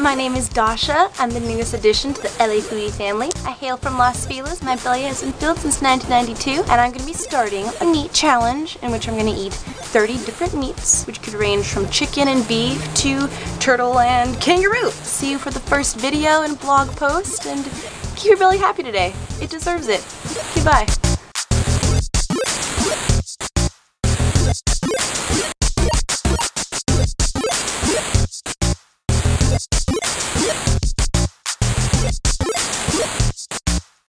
my name is Dasha. I'm the newest addition to the LA Foodie family. I hail from Los Feliz. My belly has been filled since 1992, and I'm going to be starting a meat challenge in which I'm going to eat 30 different meats, which could range from chicken and beef to turtle and kangaroo. See you for the first video and blog post, and keep your belly happy today. It deserves it. Goodbye.